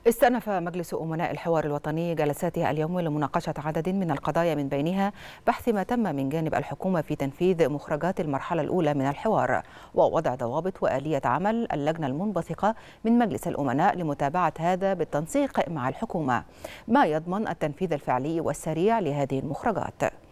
استأنف مجلس أمناء الحوار الوطني جلساته اليوم لمناقشة عدد من القضايا، من بينها بحث ما تم من جانب الحكومة في تنفيذ مخرجات المرحلة الأولى من الحوار، ووضع ضوابط وآلية عمل اللجنة المنبثقة من مجلس الأمناء لمتابعة هذا بالتنسيق مع الحكومة، ما يضمن التنفيذ الفعلي والسريع لهذه المخرجات.